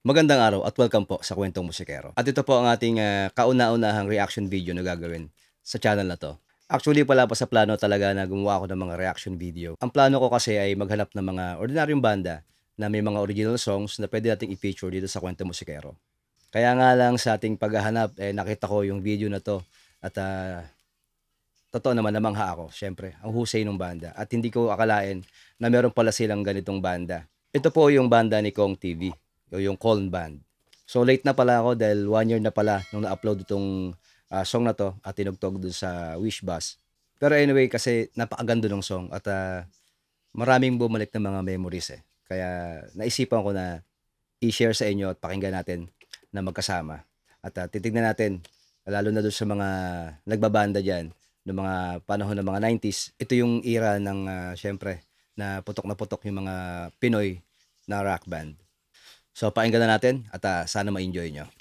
Magandang araw at welcome po sa Kwentong Musikero. At ito po ang ating kauna-unahang reaction video na gagawin sa channel na to. Actually, wala pa sa plano talaga na gumawa ako ng mga reaction video. Ang plano ko kasi ay maghanap ng mga ordinaryong banda na may mga original songs na pwede nating i-feature dito sa Kwentong Musikero. Kaya nga lang sa ating paghahanap, nakita ko yung video na to at totoo naman namangha ako. Syempre, ang husay ng banda at hindi ko akalain na meron pala silang ganitong banda. Ito po yung banda ni Kong TV. O yung Coln Band. So late na pala ako dahil 1 year na pala nung na-upload itong song na to at tinugtog dun sa Wish Bus. Pero anyway, kasi napakaganda ng song at maraming bumalik na mga memories Kaya naisipan ko na i-share sa inyo at pakinggan natin na magkasama. At titignan natin, lalo na dun sa mga nagbabanda dyan, ng mga panahon ng mga 90s. Ito yung era ng syempre na putok yung mga Pinoy na rock band. So, pakinggan na natin at sana ma-enjoy nyo.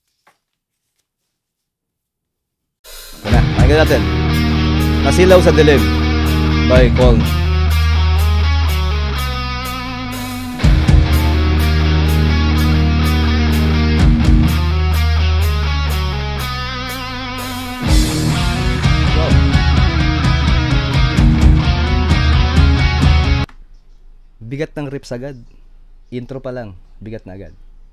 Yan na, pakinggan natin. Nasilaw sa Dilim by Coln. Wow. Bigat ng riffs agad. Intro pa lang, bigat na agad.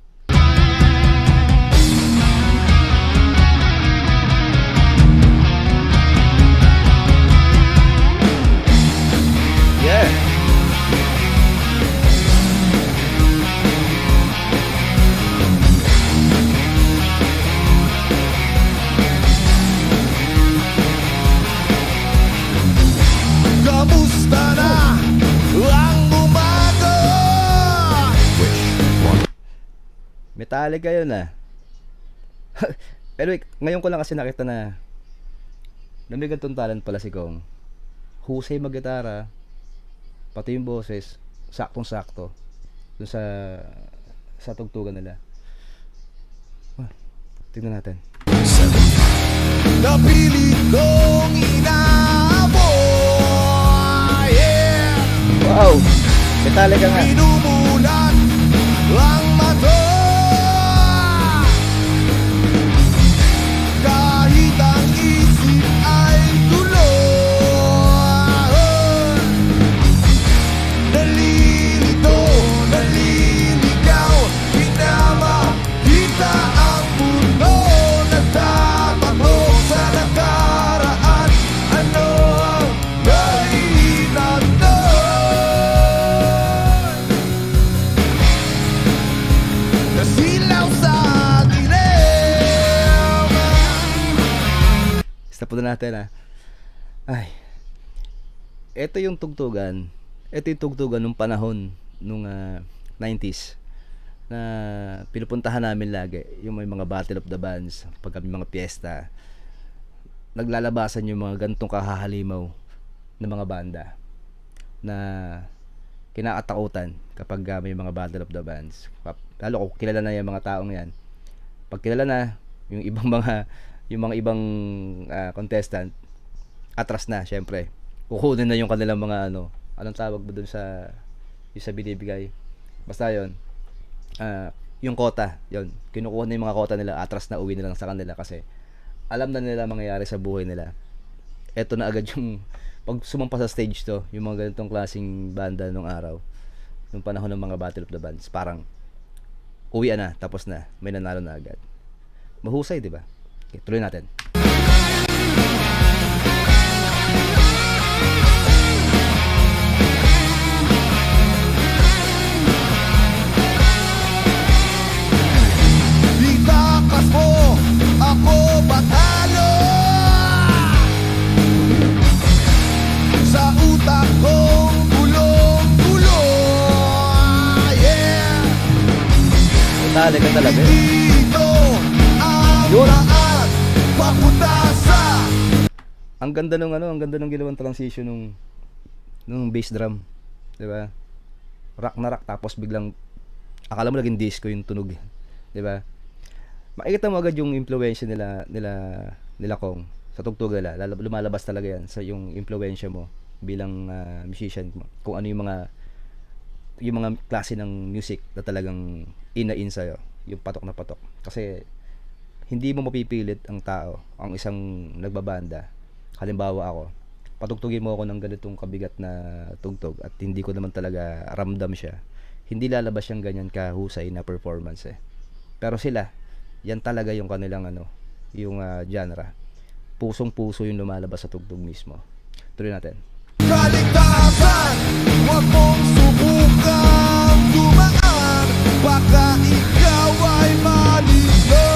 Yeah. Kamusta na ang umaga? Metallica yun Anyway, ngayon ko lang kasi nakita na may ganitong talent pala si Kong. Husay mag-gitara, pati yung boses, saktong-sakto dun sa tugtugan nila. Tingnan natin. Napili kong inamoy, yeah. Wow! Metallica nga. Minumulat ang mata, kahit ang isip ay tuloy. Nalilito, naliligaw, pinamakita ang mundo. Nagtatakot sa nakaraan, ano ang nahinatnan? Nasilaw sa dilim. Stop po na natin Ay. Ito yung tugtugan. Ito yung tugtugan nung panahon nung 90s na pinupuntahan namin lagi. Yung may mga Battle of the Bands, pag kami mga piyesta. Naglalabasan yung mga gantong kahahalimaw na mga banda na kinakatakutan kapag may mga Battle of the Bands. Lalo kung kilala na yung mga taong yan. Pag kilala na yung ibang ibang contestant, atras na syempre. Kukunin na yung kanilang mga anong tawag ba dun sa yung sa binibigay. Basta yon. Yung kota, yon. Kinukuha na yung mga kota nila, atras na, uwi na lang sa kanila kasi alam na nila mangyayari sa buhay nila. Eto na agad yung pag sumampa sa stage to, yung mga ganitong klaseng banda nung araw, nung panahon ng mga Battle of the Bands, parang uwian na, tapos na, may nanalo na agad. Mahusay, di ba? Okay, tuloy natin. Itakas mo ako patalo sa utak kong bulong-bulong, yeah. Metallica talaga. Dito ang Yun. daan papunta sa. Ang ganda ng ginawang transition nung bass drum, 'di ba? Rock na rock tapos biglang akala mo naging disco yung tunog, 'di ba? Makikita mo agad yung impluwensya nila Kong sa tugtog nila. Lumalabas talaga yan sa yung impluwensya mo bilang musician, kung ano yung mga yung mga klase ng music na talagang in sa'yo, yung patok na patok. Kasi hindi mo mapipilit ang tao, ang isang nagbabanda. Halimbawa ako, patugtugin mo ako ng ganitong kabigat na tugtog at hindi ko naman talaga ramdam siya. Hindi lalabas yung ganyan kahusay na performance eh. Pero sila, yan talaga yung kanilang yung genre. Pusong-puso yung lumalabas sa tugtog mismo. Tuloy natin. Kaligtasan, huwag mong subukang dumaan. Baka ikaw ay malito.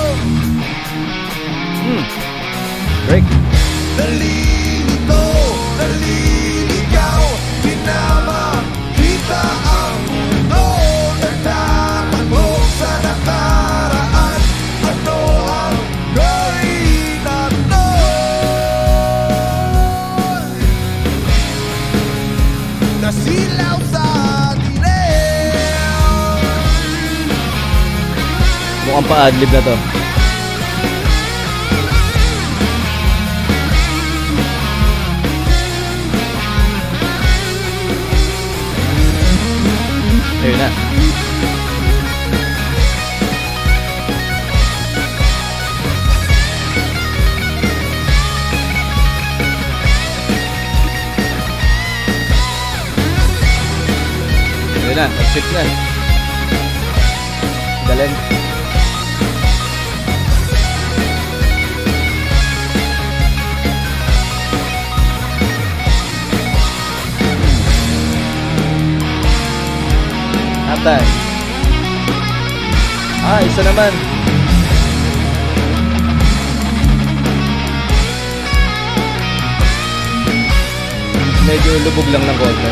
Break. Nalilito, naliligaw, di na makita ang mundo. Nagtatanong sa nakaraan, ano ang gawin natin? Nasilaw sa dilim. Mukhang pa-adlib na to. Ayun na. Ayun na, nag-shift na. Galing. Atay. Isa naman. Medyo lubog lang ng konti.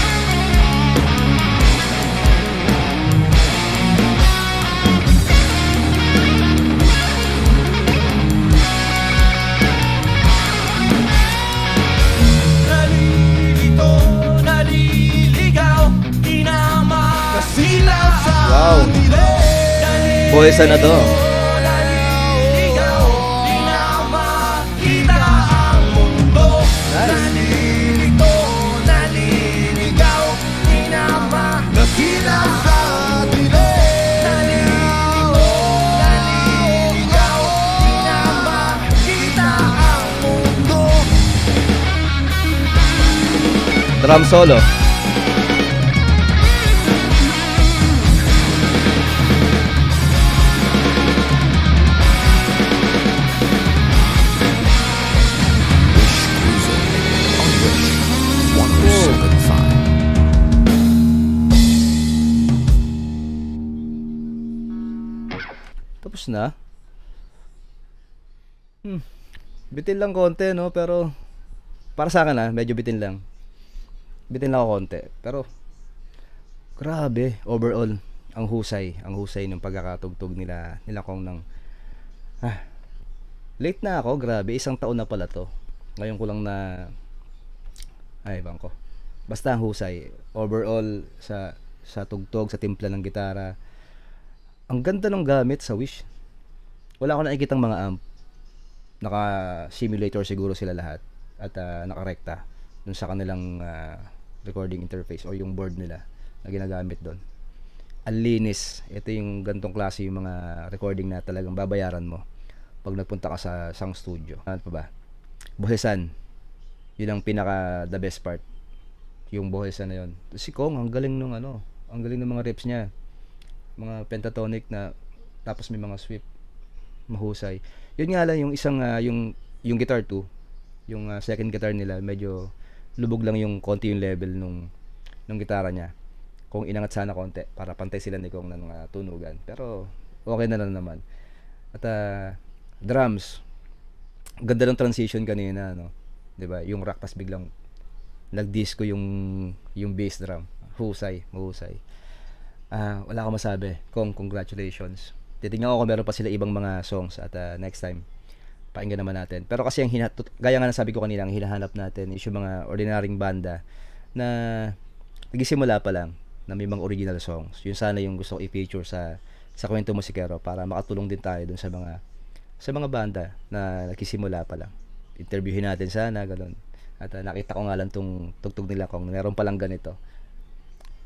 Nalilito, naliligaw, di na makasilaw sa Wow. dilim. Boysa na to. Naliligaw, di na makita ang mundo. Nalilito, naliligaw, di na makasilaw sa dilim. Nalilito, naliligaw, di na makita ang mundo. Drum solo. Tapos na. Bitin lang konti, no? Pero para sa akin medyo bitin lang. Bitin lang ako konti. Pero grabe, overall ang husay ng pagkakatugtog nila kong ng late na ako, grabe, 1 taon na pala to. Ngayon ko lang na bangko. Basta ang husay overall sa tugtog, sa timpla ng gitara. Ang ganda ng gamit sa Wish. Wala ako nakikitang mga amp. Naka-simulator siguro sila lahat at nakarekta dun sa kanilang recording interface o yung board nila na ginagamit doon. Ang linis. Ito yung gantong klase yung mga recording na talagang babayaran mo pag nagpunta ka sa sound studio. Ano pa ba? Bohesan. Yun ang pinaka the best part. Yung bohesan na yun. Si Kong, ang galing ang galing ng mga riffs niya. Mga pentatonic na tapos may mga sweep. Mahusay. Yun nga lang yung isang yung guitar 2, yung second guitar nila, medyo lubog lang yung konti yung level nung gitara niya. Kung inangat sana konti para pantay sila ni Kong ng tunugan. Pero okay na lang naman. At drums. Ganda ng transition kanina, no? 'Di ba? Yung rock tas biglang nag-disco yung bass drum. Mahusay. Wala akong masabi. Kong, congratulations. Titingnan ko kung meron pa sila ibang mga songs at next time pakinggan naman natin. Pero kasi gaya nga nasabi ko kanina, ang hinahanap natin is yung mga ordinaryong banda na nagsisimula pa lang na may mga original songs. Yun sana yung gusto ko i-feature sa Kwento Musikero para makatulong din tayo dun sa mga banda na nagsisimula pa lang. Interviewin natin sana, ganun. At nakita ko nga lang tong tugtog nila kung meron pa lang ganito.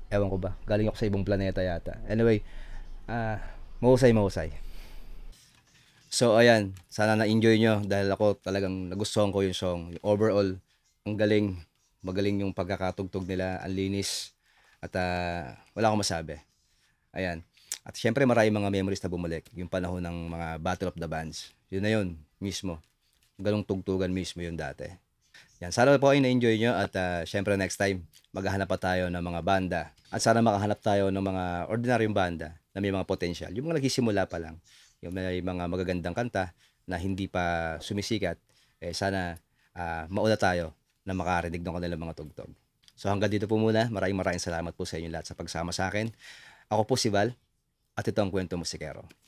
Ewan ko ba, galing ako sa ibang planeta yata. Anyway, mahusay. So ayan, sana na-enjoy nyo dahil ako talagang nagustuhan ko yung song. Yung overall, ang galing, magaling yung pagkakatugtog nila, ang linis, at wala akong masabi. Ayan. At syempre maraming mga memories na bumalik. Yung panahon ng mga Battle of the Bands. Yun na yun, mismo. Galong tugtugan mismo yun dati. Yan, sana po ay na-enjoy nyo at syempre next time, maghahanap pa tayo ng mga banda. At sana makahanap tayo ng mga ordinaryong banda na may mga potential. Yung mga nagsisimula pa lang, yung may mga magagandang kanta na hindi pa sumisikat, sana mauna tayo na makarinig ng kanilang mga tugtog. So hanggang dito po muna, maraming salamat po sa inyo lahat sa pagsama sa akin. Ako po si Val, at ito ang Kwento Musikero.